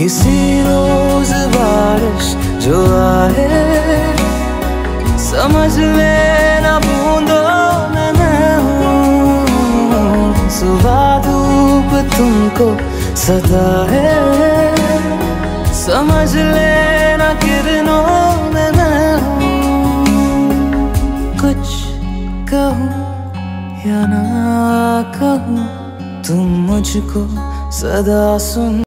किसी रोज बारिश जो आए, समझ लेना बूंदों में मैं हूँ। सुबह धूप तुमको सताए, समझ लेना किरणों में मैं हूँ। कुछ कहूँ या ना कहूँ, तुम मुझको सदा सुन